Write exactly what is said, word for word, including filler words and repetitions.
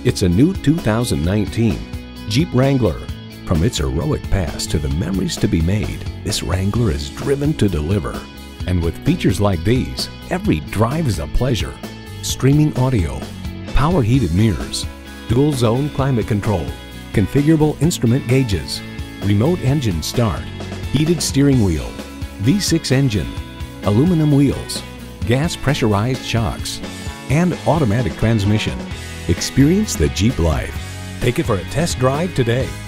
It's a new two thousand nineteen Jeep Wrangler. From its heroic past to the memories to be made, this Wrangler is driven to deliver. And with features like these, every drive is a pleasure. Streaming audio, power heated mirrors, dual zone climate control, configurable instrument gauges, remote engine start, heated steering wheel, V six engine, aluminum wheels, gas pressurized shocks, and automatic transmission. Experience the Jeep life. Take it for a test drive today.